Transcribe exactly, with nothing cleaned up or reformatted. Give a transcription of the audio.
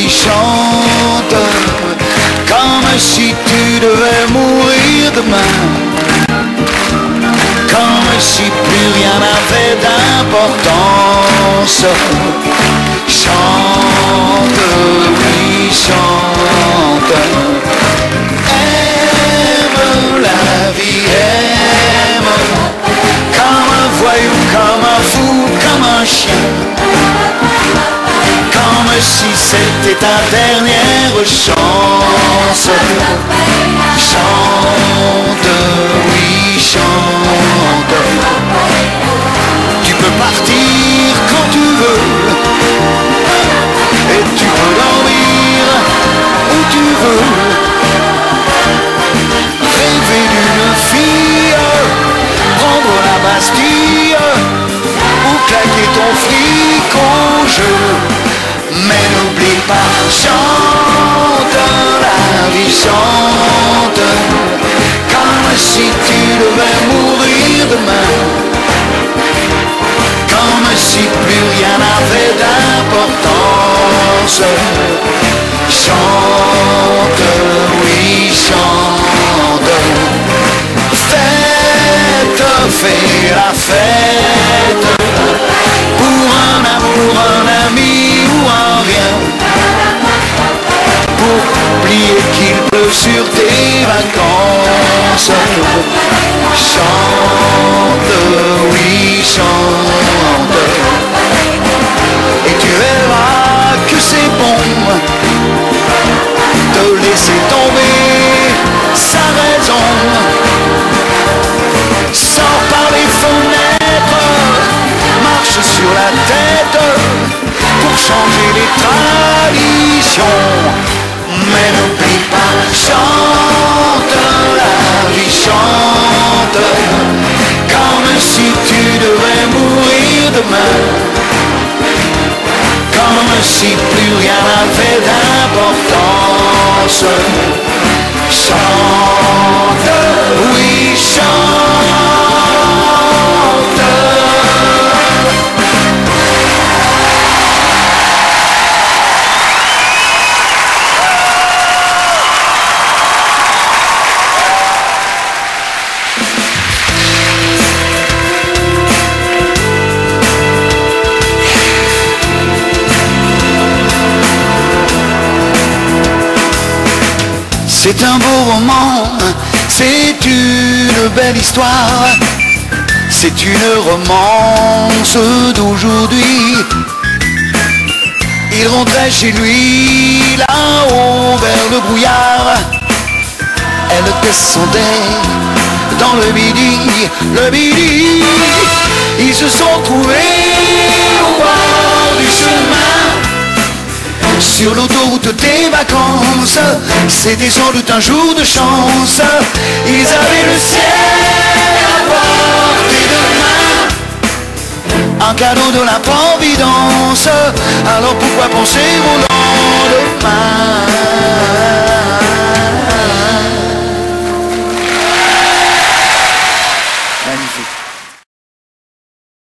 vie chante comme si tu devais mourir demain, comme si plus rien n'avait d'importance. Chante, oui, chante. Aime la vie, aime, comme un voyou, comme un fou, comme un chien, comme si c'était ta dernière chance. Chante, oui, chante. Tu peux partir quand tu veux, et tu peux dormir où tu veux. Rêver d'une fille, prendre la Bastille, ou claquer ton fric au jeu. Mais n'oublie pas, chante, la vie chante, comme si tu devais mourir demain, comme si plus rien n'avait d'importance. Chante, oui, chante. Fête, fais la fête, pour un amour, un ami ou un rien, pour oublier qu'il pleut sur tes vacances. Chante, oui, chante, et tu verras que c'est bon de laisser tomber sa raison. Sors par les fenêtres, marche sur la tête pour changer les traditions. Mais n'oublie pas, chante, la vie chante, comme si tu devais mourir demain, comme si plus rien n'avait d'importance. Chante, oui, chante. C'est un beau roman, c'est une belle histoire, c'est une romance d'aujourd'hui. Il rentrait chez lui, là-haut vers le brouillard. Elle descendait dans le midi, le midi. Ils se sont trouvés au bord du chemin, sur l'autoroute des vacances. C'était sans doute un jour de chance. Ils avaient le ciel à portée de main, un cadeau de la Providence. Alors pourquoi penser au lendemain? Magnifique.